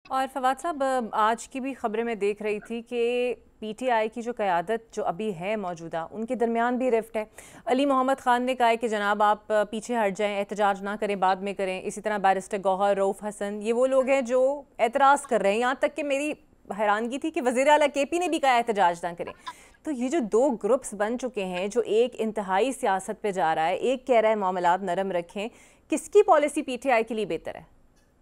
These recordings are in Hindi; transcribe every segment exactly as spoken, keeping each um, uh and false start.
और फवाद साहब, आज की भी खबरें मैं देख रही थी कि पीटीआई की जो क़यादत जो अभी है मौजूदा, उनके दरमियान भी रिफ्ट है। अली मोहम्मद ख़ान ने कहा है कि जनाब आप पीछे हट जाएं, एहतजाज ना करें, बाद में करें। इसी तरह बैरिस्टर गौहर, रऊफ़ हसन, ये वो लोग हैं जो एतराज़ कर रहे हैं। यहाँ तक कि मेरी हैरानगी थी कि वज़ीर आला के पी ने भी कहा एहतजाज ना करें। तो ये जो दो ग्रुप्स बन चुके हैं, जो एक इंतहाई सियासत पे जा रहा है, एक कह रहा है मामलात नरम रखें, किसकी पॉलिसी पीटीआई के लिए बेहतर है?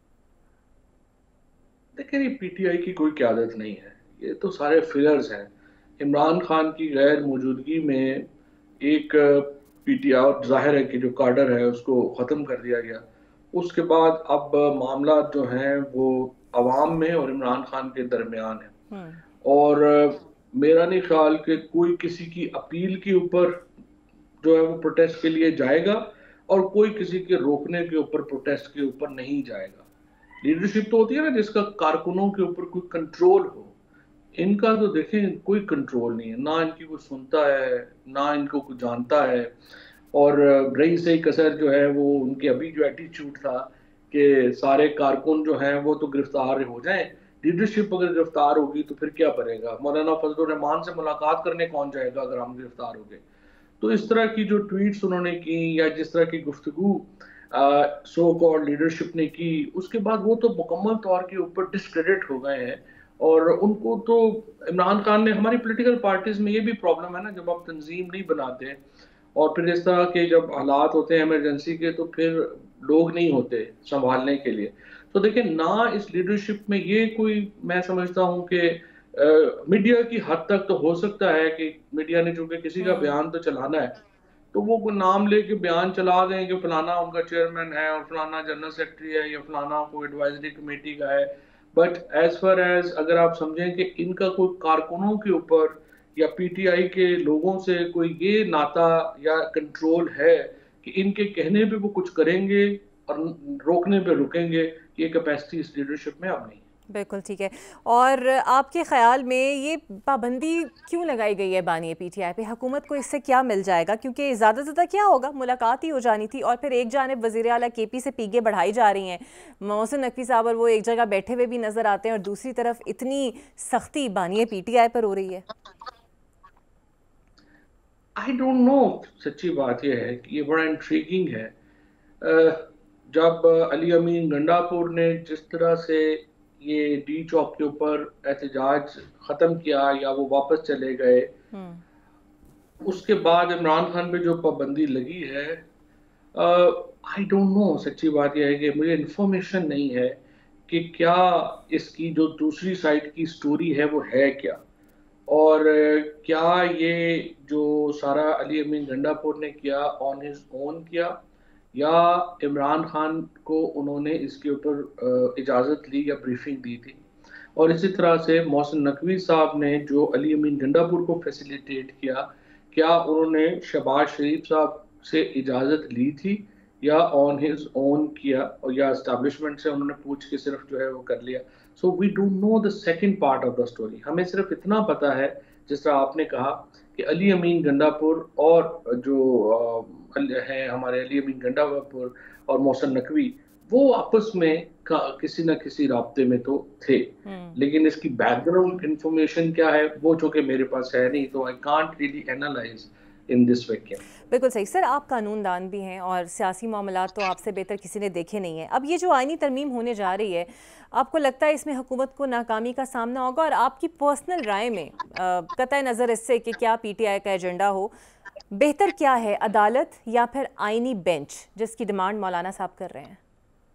देखिए, ये पीटीआई की कोई क़यादत नहीं है, ये तो सारे फिगर्स हैं। इमरान खान की गैर मौजूदगी में एक पीटीआई, और जाहिर है कि जो काडर है उसको ख़त्म कर दिया गया। उसके बाद अब मामला जो हैं वो अवाम में और इमरान खान के दरमियान है। हम्म। और मेरा नहीं ख्याल कि कोई किसी की अपील के ऊपर जो है वो प्रोटेस्ट के लिए जाएगा, और कोई किसी के रोकने के ऊपर, प्रोटेस्ट के ऊपर नहीं जाएगा। लीडरशिप तो होती है ना जिसका कारकुनों के ऊपर कोई कंट्रोल हो। इनका तो देखें कोई कंट्रोल नहीं है, ना इनकी कोई सुनता है, ना इनको कोई जानता है। और रही सही कसर जो है वो उनके अभी जो एटीट्यूड था कि सारे कारकुन जो हैं वो तो गिरफ्तार हो जाएं, लीडरशिप अगर गिरफ्तार होगी तो फिर क्या करेगा? मौलाना फजलुर रहमान से मुलाकात करने कौन जाएगा अगर हम गिरफ्तार हो गए? तो इस तरह की जो ट्वीट्स उन्होंने की, या जिस तरह की गुफ्तगू सो कॉल्ड लीडरशिप ने की, उसके बाद वो तो मुकम्मल तौर के ऊपर डिस्क्रेडिट हो गए हैं। और उनको तो इमरान खान ने, हमारी पॉलिटिकल पार्टीज में ये भी प्रॉब्लम है ना, जब आप तंजीम नहीं बनाते और फिर इस तरह के जब हालात होते हैं इमरजेंसी के, तो फिर लोग नहीं होते संभालने के लिए। तो देखिए ना, इस लीडरशिप में ये कोई, मैं समझता हूँ कि मीडिया की हद तक तो हो सकता है कि मीडिया ने चूंकि किसी का हम्म। बयान तो चलाना है, तो वो कोई नाम लेके बयान चला दें कि फलाना उनका चेयरमैन है और फलाना जनरल सेक्रेटरी है या फलाना कोई एडवाइजरी कमेटी का है। बट एज फार एज अगर आप समझें कि इनका कोई कारकुनों के ऊपर या पीटीआई के लोगों से कोई ये नाता या कंट्रोल है कि इनके कहने पे वो कुछ करेंगे और रोकने पे रुकेंगे, ये कैपेसिटी इस लीडरशिप में अब नहीं है। बिल्कुल ठीक है। और आपके ख़्याल में ये पाबंदी क्यों लगाई गई है बानी पीटीआई पे? हुकूमत को इससे क्या मिल जाएगा? क्योंकि ज़्यादा ज़्यादा क्या होगा, मुलाकात ही हो जानी थी। और फिर एक जानिब वज़ीर आला के पी से पीगे बढ़ाई जा रही हैं, मोहसिन नकवी साहब और वो एक जगह बैठे हुए भी नज़र आते हैं, और दूसरी तरफ इतनी सख्ती बानी पीटीआई पर हो रही है। I don't know. सच्ची बात यह है कि ये बड़ा इंट्रीगिंग है। अ, जब अली अमीन गंडापुर ने जिस तरह से ये डी चौक के ऊपर एहतजाज ख़त्म किया या वो वापस चले गए, हम्म। उसके बाद इमरान खान पे जो पाबंदी लगी है, आई डोंट नो। सच्ची बात यह है कि मुझे इन्फॉर्मेशन नहीं है कि क्या इसकी जो दूसरी साइड की स्टोरी है वो है क्या, और अ, क्या ये जो सारा अली अमीन गंडापुर ने किया ऑन हिज ओन किया, या इमरान खान को उन्होंने इसके ऊपर अ, इजाज़त ली या ब्रीफिंग दी थी। और इसी तरह से मोहसिन नकवी साहब ने जो अली अमीन गंडापुर को फैसिलिटेट किया, क्या उन्होंने शहबाज शरीफ साहब से इजाज़त ली थी या ऑन हिज ओन किया, और या इस्टेब्लिशमेंट से उन्होंने पूछ के सिर्फ जो है वो कर लिया? So we don't know the second part of the story. हमें सिर्फ इतना पता है, जिस तरह आपने कहा, कि अली अमीन गंडापुर और जो अ, है हमारे अली अमीन गंडापुर और मोहसिन नकवी, वो आपस में किसी न किसी राब्ते में तो थे। हम्म। लेकिन इसकी बैकग्राउंड इंफॉर्मेशन क्या है वो चूंकि मेरे पास है नहीं, तो I can't really analyse in this vacuum. बिल्कुल सही सर, आप कानूनदान भी हैं और सियासी मामलात तो आपसे बेहतर किसी ने देखे नहीं है। अब ये जो आईनी तरमीम होने जा रही है, आपको लगता है इसमें हुकूमत को नाकामी का सामना होगा? और आपकी पर्सनल राय में, कतई नज़र इससे कि क्या पीटीआई का एजेंडा हो, बेहतर क्या है, अदालत या फिर आईनी बेंच, जिसकी डिमांड मौलाना साहब कर रहे हैं?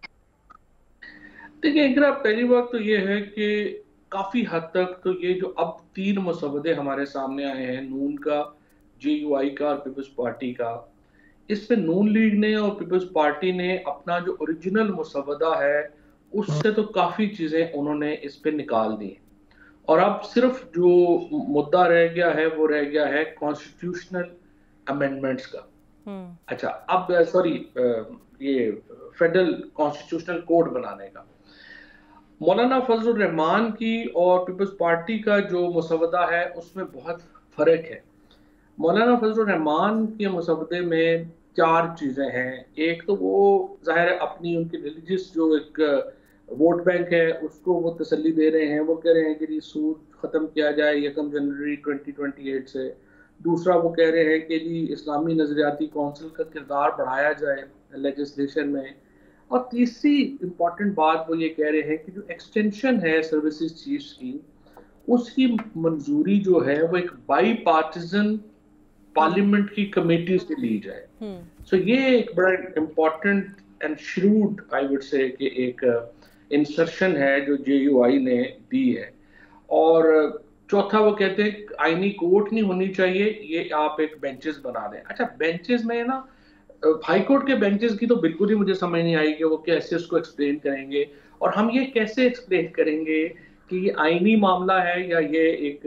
देखिए इकरा, पहली बात तो ये है कि काफी हद तक तो ये जो अब तीन मसवदे हमारे सामने आए हैं, नून का, जे यू आई का और पीपल्स पार्टी का, इसमें नून लीग ने और पीपल्स पार्टी ने अपना जो ओरिजिनल मसवदा है उससे तो काफी चीजें उन्होंने इस पे निकाल दी। और अब सिर्फ जो मुद्दा रह गया है वो रह गया है कॉन्स्टिट्यूशनल अमेंडमेंट्स का। हम्म। अच्छा, अब सॉरी, ये फेडरल कॉन्स्टिट्यूशनल कोड बनाने का। मौलाना फजलुर रहमान की और पीपल्स पार्टी का जो मसवदा है उसमें बहुत फर्क है। मौलाना फजलुर रहमान के मसवदे में चार चीज़ें हैं। एक तो वो ज़ाहिर है अपनी उनकी रिलीजियस जो एक वोट बैंक है उसको वो तसल्ली दे रहे हैं, वो कह रहे हैं कि जी सूद ख़त्म किया जाए यकम जनवरी ट्वेंटी ट्वेंटी एट से। दूसरा वो कह रहे हैं कि जी इस्लामी नज़रियाती कौंसिल का किरदार बढ़ाया जाए लेजिस्लेशन में। और तीसरी इम्पॉर्टेंट बात वो ये कह रहे हैं कि जो एक्सटेंशन है सर्विसेज चीफ्स की, उसकी मंजूरी जो है वो एक बाई पार्टिजन पार्लियामेंट की कमेटी से ली जाए। सो so, ये एक बड़ा important and shrewd I would say कि एक इंसर्शन है जो जेयूआई ने दी है। और चौथा वो कहते हैं आईनी कोर्ट नहीं होनी चाहिए, ये आप एक बेंचेस बना दें। अच्छा, बेंचेस में ना हाई कोर्ट के बेंचेस की तो बिल्कुल ही मुझे समझ नहीं आई कि वो कैसे उसको एक्सप्लेन करेंगे, और हम ये कैसे एक्सप्लेन करेंगे कि ये आईनी मामला है या ये एक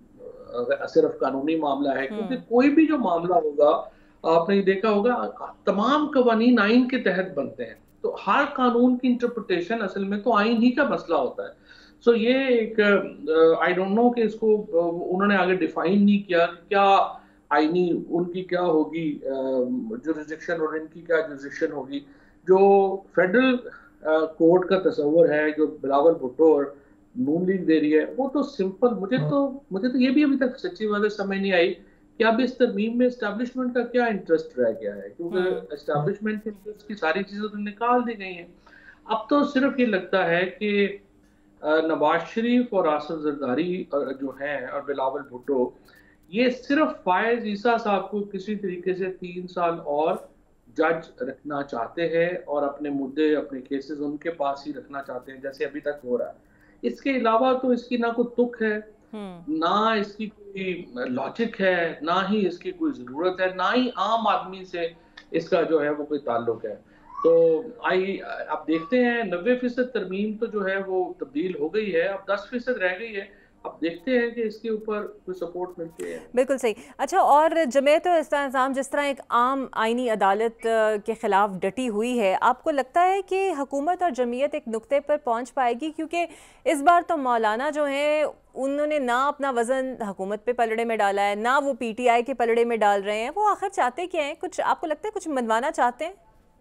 सिर्फ कानूनी मामला है। क्योंकि कोई भी जो मामला होगा, आपने देखा होगा तमाम कवानीन आइन के तहत बनते हैं, तो हर कानून की इंटरप्रिटेशन असल में तो आइन ही का मसला होता है। सो so, ये एक आई डोंट नो कि इसको उन्होंने आगे डिफाइन नहीं किया क्या आईनी उनकी क्या होगी जुरिसडिक्शन और इनकी क्या जुरिसडिक्शन होगी। जो फेडरल कोर्ट का तस्वर है जो बिलावल भुट्टो और नून लीग दे रही है, वो तो सिंपल, मुझे तो मुझे तो ये भी अभी तक सच्ची बात है समझ नहीं आई कि अब इस तरमीम में एस्टैब्लिशमेंट का क्या इंटरेस्ट रह गया है, क्योंकि एस्टैब्लिशमेंट के इंटरेस्ट की सारी चीजें तो निकाल दी गई हैं। अब तो सिर्फ ये लगता है कि नवाज शरीफ और आसिफ जरदारी जो हैं और बिलावल भुट्टो, ये सिर्फ फायज ईसा साहब को किसी तरीके से तीन साल और जज रखना चाहते हैं और अपने मुद्दे अपने केसेस उनके पास ही रखना चाहते हैं जैसे अभी तक हो रहा है। इसके अलावा तो इसकी ना कोई तुक है, ना इसकी कोई लॉजिक है, ना ही इसकी कोई जरूरत है, ना ही आम आदमी से इसका जो है वो कोई ताल्लुक है। तो आई आप देखते हैं नब्बे फीसद तरमीम तो जो है वो तब्दील हो गई है, अब दस फीसद रह गई है। अब देखते हैं कि इसके ऊपर कोई सपोर्ट मिलती है। बिल्कुल सही। अच्छा, और जमीयत इस्लाम जिस तरह एक आम आईनी अदालत के खिलाफ डटी हुई है, आपको लगता है कि हुकूमत और जमीयत एक नुक्ते पर पहुंच पाएगी? क्योंकि इस बार तो मौलाना जो है उन्होंने ना अपना वजन हुकूमत पे पलड़े में डाला है, ना वो पीटीआई के पलड़े में डाल रहे हैं। वो आखिर चाहते क्या हैं? कुछ आपको लगता है कुछ मनवाना चाहते हैं?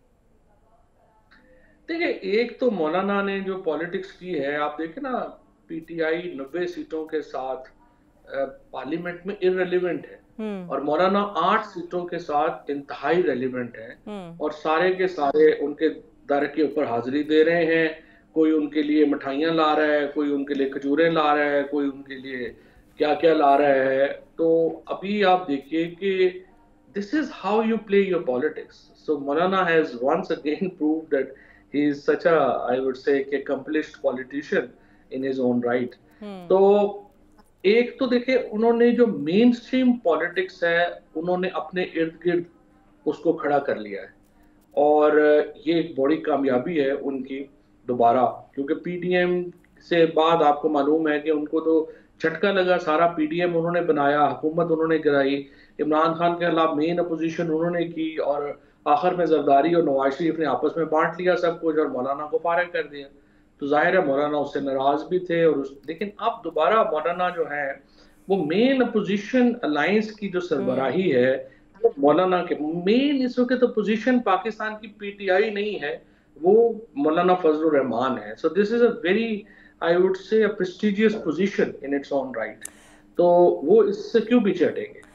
देखिए, एक तो मौलाना ने जो पॉलिटिक्स की है, आप देखें ना, पीटीआई नब्बे सीटों के साथ पार्लियामेंट में इररिलेवेंट है और मौलाना आठ सीटों के साथ इंतहाई रेलिवेंट है और सारे के सारे उनके दर के ऊपर हाजिरी दे रहे हैं। कोई उनके लिए मिठाइयाँ ला रहा है, कोई उनके लिए खजूरें ला रहा है, कोई उनके लिए क्या क्या ला रहा है। तो अभी आप देखिए कि this is how you play your politics. So Maulana has once again proved that he is such a I would say accomplished politician in his own right. hmm. तो एक तो देखिए उन्होंने जो मेन स्ट्रीम पॉलिटिक्स है उन्होंने अपने इर्द गिर्द उसको खड़ा कर लिया है और ये एक बड़ी कामयाबी है उनकी दोबारा, क्योंकि पीडीएम से बाद आपको मालूम है कि उनको तो झटका लगा, सारा पीडीएम उन्होंने बनाया, हुकूमत उन्होंने गिराई, इमरान खान के खिलाफ मेन अपोजिशन उन्होंने की और आखिर में जरदारी और नवाज शरीफ ने आपस में बांट लिया सब कुछ और मौलाना को फारिग कर दिया। तो जाहिर है मौलाना उससे नाराज भी थे और उस, लेकिन अब दोबारा मौलाना जो है वो मेन अपोजिशन अलायंस की जो सरबराही है वो मौलाना के मेन इस वक्त अपोजिशन पाकिस्तान की पीटीआई नहीं है, वो मौलाना फजलुर रहमान है। So this is a very I would say a prestigious position in its own right. तो वो इससे क्यों पीछे हटेंगे?